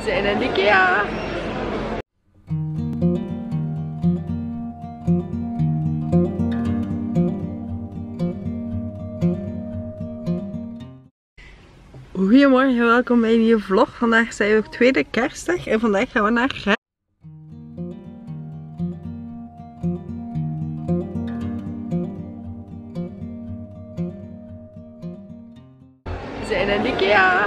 We zijn in de IKEA. Goedemorgen, welkom bij een nieuwe vlog. Vandaag zijn we op tweede kerstdag en vandaag gaan we naar Gent. We zijn in de IKEA.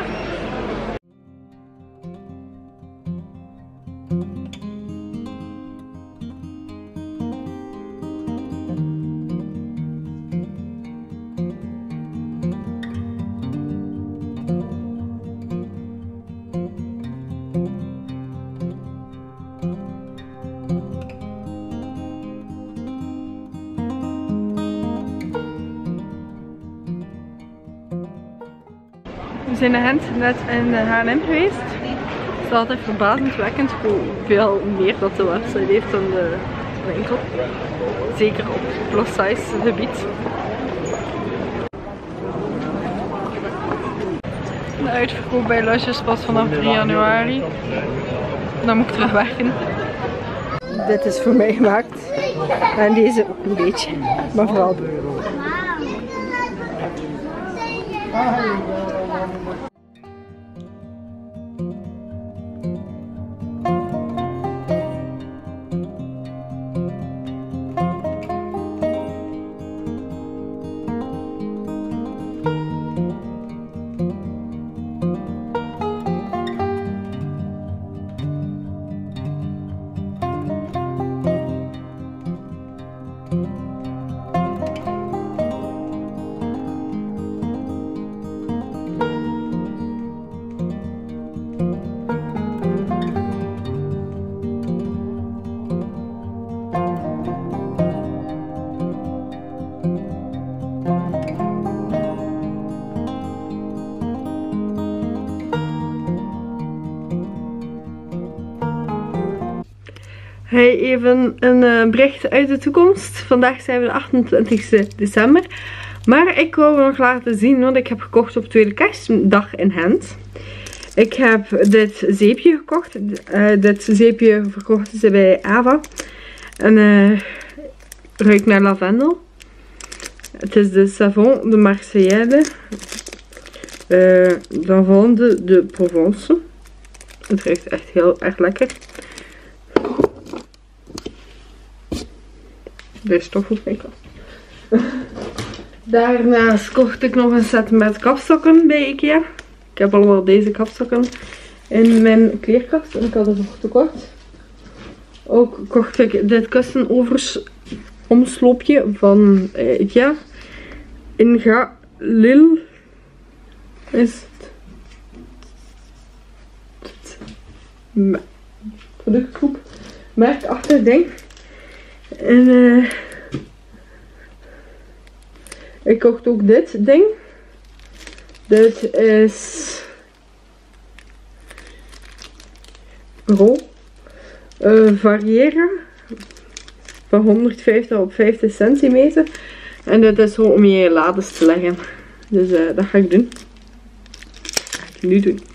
We zijn naar Gent net in de H&M geweest. Het is altijd verbazingwekkend hoeveel meer dat de website heeft dan de winkel. Zeker op plus size gebied. De uitverkoop bij Lusjes pas vanaf 3 januari. Dan moet ik terug werken. Dit is voor mij gemaakt. En deze ook een beetje. Maar vooral. Hey, even een bericht uit de toekomst. Vandaag zijn we de 28e december. Maar ik wou nog laten zien wat ik heb gekocht op tweede kerstdag in Gent. Ik heb dit zeepje gekocht. Dit zeepje verkochten ze bij Ava. En ruikt naar lavendel. Het is de Savon de Marseillais. Savon de Provence. Het ruikt echt heel erg lekker. Er is toch goed mijn kast. Daarnaast kocht ik nog een set met kapstokken bij IKEA. Ik heb allemaal deze kapstokken in mijn kleerkast en ik had ervoor tekort. Ook kocht ik dit kussenoversomsloopje van IKEA. Inga Lil is het productgroep merkachtig ding. En ik kocht ook dit ding. Dit is variëren van 150 op 50 centimeter. En dit is gewoon om je lades te leggen. Dus dat ga ik doen. Dat ga ik nu doen.